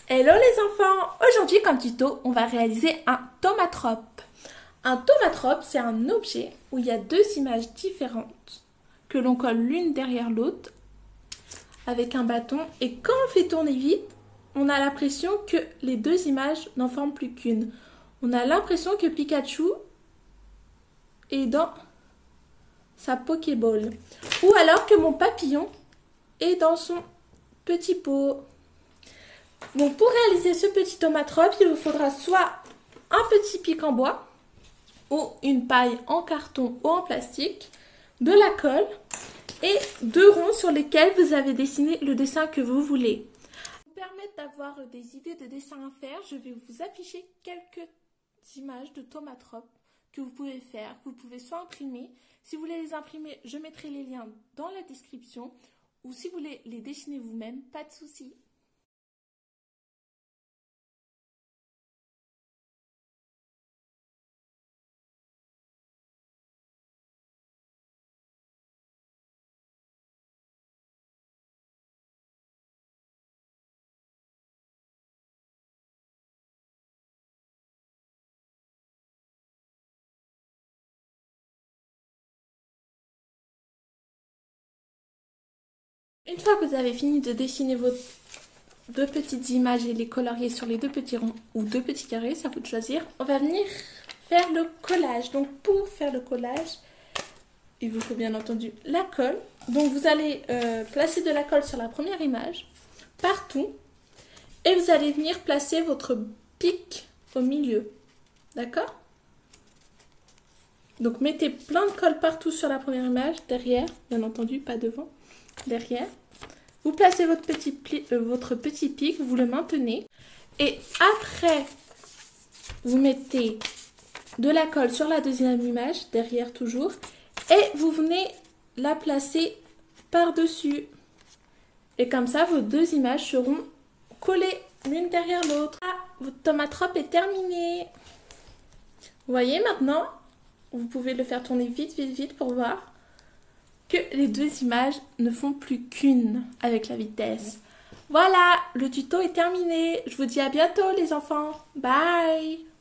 Hello les enfants! Aujourd'hui comme tuto, on va réaliser un tomatrope. Un tomatrope, c'est un objet où il y a deux images différentes que l'on colle l'une derrière l'autre avec un bâton. Et quand on fait tourner vite, on a l'impression que les deux images n'en forment plus qu'une. On a l'impression que Pikachu est dans sa Pokéball. Ou alors que mon papillon est dans son petit pot. Donc pour réaliser ce petit tomatrope, il vous faudra soit un petit pic en bois ou une paille en carton ou en plastique, de la colle et deux ronds sur lesquels vous avez dessiné le dessin que vous voulez. Pour vous permettre d'avoir des idées de dessins à faire, je vais vous afficher quelques images de tomatrope que vous pouvez faire, que vous pouvez soit imprimer. Si vous voulez les imprimer, je mettrai les liens dans la description, ou si vous voulez les dessiner vous-même, pas de souci. Une fois que vous avez fini de dessiner vos deux petites images et les colorier sur les deux petits ronds ou deux petits carrés, c'est à vous de choisir, on va venir faire le collage. Donc pour faire le collage, il vous faut bien entendu la colle. Donc vous allez placer de la colle sur la première image, partout, et vous allez venir placer votre pic au milieu. D'accord? Donc mettez plein de colle partout sur la première image, derrière, bien entendu, pas devant, derrière. Vous placez votre petit pic, vous le maintenez. Et après, vous mettez de la colle sur la deuxième image, derrière toujours. Et vous venez la placer par-dessus. Et comme ça, vos deux images seront collées l'une derrière l'autre. Ah, votre tomatrope est terminée. Vous voyez maintenant, vous pouvez le faire tourner vite, vite, vite pour voir que les deux images ne font plus qu'une avec la vitesse. Voilà, le tuto est terminé. Je vous dis à bientôt les enfants. Bye!